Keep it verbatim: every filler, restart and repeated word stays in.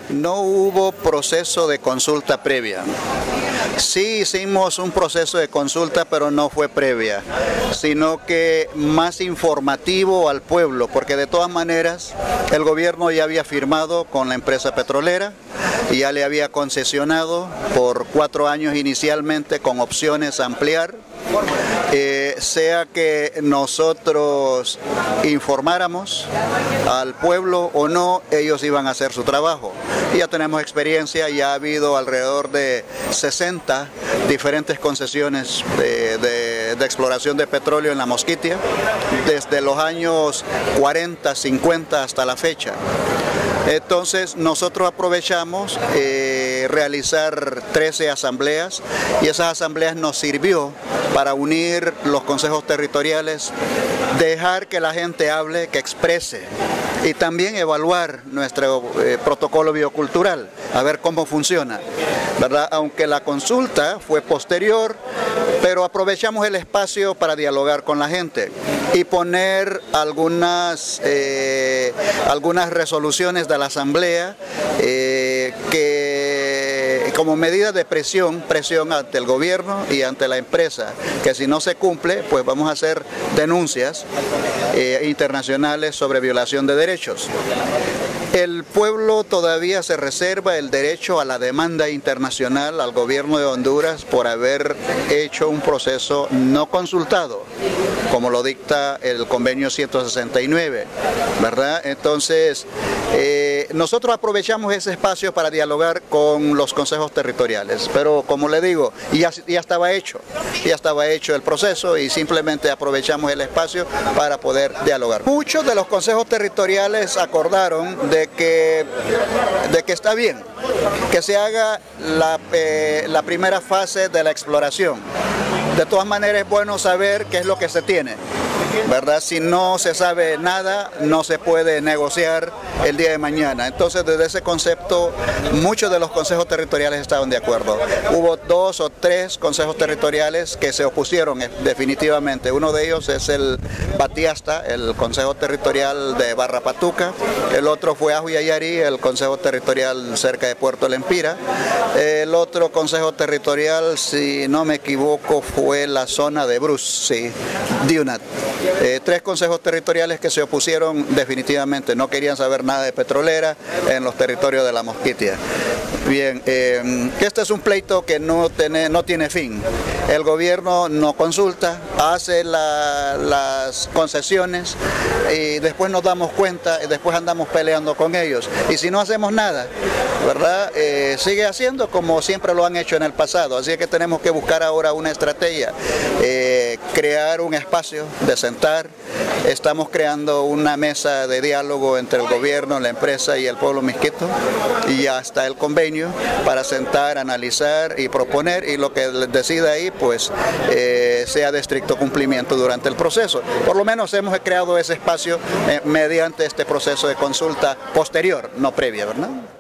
No hubo proceso de consulta previa. Sí hicimos un proceso de consulta, pero no fue previa, sino que más informativo al pueblo, porque de todas maneras el gobierno ya había firmado con la empresa petrolera, y ya le había concesionado por cuatro años inicialmente con opciones a ampliar. Eh, sea que nosotros informáramos al pueblo o no, ellos iban a hacer su trabajo. Y ya tenemos experiencia, ya ha habido alrededor de sesenta diferentes concesiones de, de, de exploración de petróleo en la Mosquitia, desde los años cuarenta, cincuenta hasta la fecha. Entonces nosotros aprovechamos eh, realizar trece asambleas, y esas asambleas nos sirvió para unir los consejos territoriales, dejar que la gente hable, que exprese, y también evaluar nuestro eh, protocolo biocultural, a ver cómo funciona, ¿verdad? Aunque la consulta fue posterior, pero aprovechamos el espacio para dialogar con la gente y poner algunas, eh, algunas resoluciones de la asamblea eh, que como medida de presión, presión ante el gobierno y ante la empresa, que si no se cumple, pues vamos a hacer denuncias eh, internacionales sobre violación de derechos. El pueblo todavía se reserva el derecho a la demanda internacional al gobierno de Honduras por haber hecho un proceso no consultado, como lo dicta el convenio ciento sesenta y nueve, ¿verdad? Entonces, eh, nosotros aprovechamos ese espacio para dialogar con los consejos territoriales, pero como le digo, ya, ya estaba hecho, ya estaba hecho el proceso y simplemente aprovechamos el espacio para poder dialogar. Muchos de los consejos territoriales acordaron de que, de que está bien que se haga la, eh, la primera fase de la exploración. De todas maneras es bueno saber qué es lo que se tiene, ¿verdad? Si no se sabe nada, no se puede negociar el día de mañana. Entonces, desde ese concepto, muchos de los consejos territoriales estaban de acuerdo. Hubo dos o tres consejos territoriales que se opusieron definitivamente. Uno de ellos es el Batiasta, el consejo territorial de Barra Patuca. El otro fue Ajuyayari, el consejo territorial cerca de Puerto Lempira. El otro consejo territorial, si no me equivoco, fue la zona de Bruce, sí, Diunat. Eh, tres consejos territoriales que se opusieron definitivamente, no querían saber nada de petrolera en los territorios de la Mosquitia. Bien, eh, este es un pleito que no tiene, no tiene fin. El gobierno no consulta, hace la, las concesiones y después nos damos cuenta y después andamos peleando con ellos. Y si no hacemos nada, ¿verdad? Eh, sigue haciendo como siempre lo han hecho en el pasado. Así que tenemos que buscar ahora una estrategia, eh, crear un espacio de sentar. Estamos creando una mesa de diálogo entre el gobierno, la empresa y el pueblo misquito, y hasta el convenio para sentar, analizar y proponer, y lo que decida ahí pues eh, sea de estricto cumplimiento durante el proceso. Por lo menos hemos creado ese espacio eh, mediante este proceso de consulta posterior, no previa, ¿verdad?